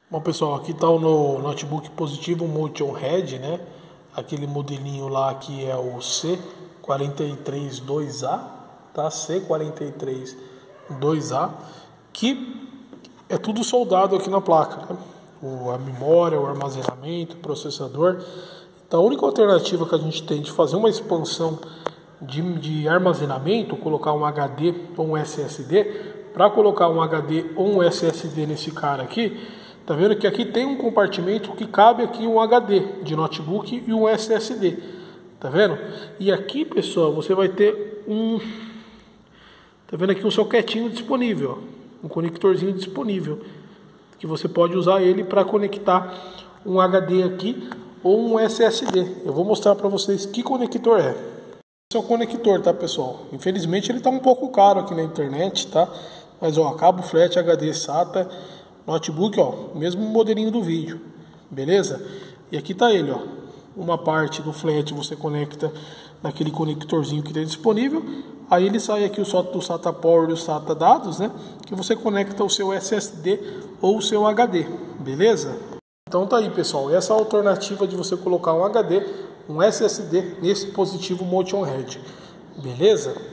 Bom, pessoal, aqui está o notebook Positivo Motion Head, né? Aquele modelinho lá que é o C432A, tá? C432A, que é tudo soldado aqui na placa, né? A memória, o armazenamento, o processador. Então, a única alternativa que a gente tem de fazer uma expansão de armazenamento, colocar um HD ou um SSD, para colocar um HD ou um SSD nesse cara aqui, tá vendo que aqui tem um compartimento que cabe aqui um HD de notebook e um SSD, tá vendo? E aqui, pessoal, você vai ter tá vendo aqui um soquetinho disponível, ó, um conectorzinho disponível, que você pode usar ele para conectar um HD aqui ou um SSD. Eu vou mostrar para vocês que conector é. Esse é o conector, tá, pessoal? Infelizmente ele tá um pouco caro aqui na internet, tá? Mas ó, cabo flat HD SATA, notebook, ó, mesmo modelinho do vídeo, beleza? E aqui tá ele, ó. Uma parte do flat você conecta naquele conectorzinho que tem disponível. Aí ele sai aqui o SATA Power e o SATA Dados, né? Que você conecta o seu SSD ou o seu HD, beleza? Então tá aí, pessoal. Essa é a alternativa de você colocar um HD, um SSD nesse Positivo Motion Head, beleza?